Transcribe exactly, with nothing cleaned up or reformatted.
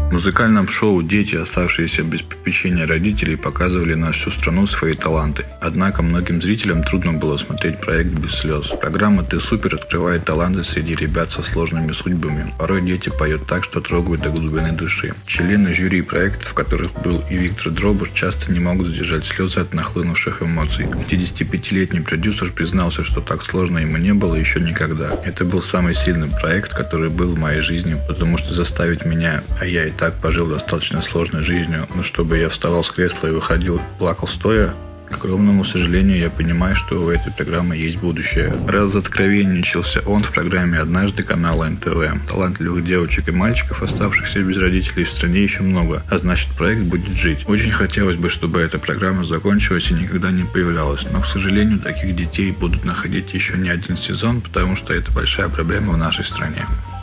В музыкальном шоу дети, оставшиеся без попечения родителей, показывали на всю страну свои таланты. Однако многим зрителям трудно было смотреть проект без слез. Программа «Ты супер» открывает таланты среди ребят со сложными судьбами. Порой дети поют так, что трогают до глубины души. Члены жюри проектов, в которых был и Виктор Дробыш, часто не могут сдержать слезы от нахлынувших эмоций. пятидесятипятилетний продюсер признался, что так сложно ему не было еще никогда. Это был самый сильный проект, который был в моей жизни, потому что заставить меня, а я и так пожил достаточно сложной жизнью, но чтобы я вставал с кресла и выходил, плакал стоя, к огромному сожалению, я понимаю, что у этой программы есть будущее. Разоткровенничался он в программе «Однажды» канала эн тэ вэ. Талантливых девочек и мальчиков, оставшихся без родителей, в стране еще много, а значит, проект будет жить. Очень хотелось бы, чтобы эта программа закончилась и никогда не появлялась, но, к сожалению, таких детей будут находить еще не один сезон, потому что это большая проблема в нашей стране.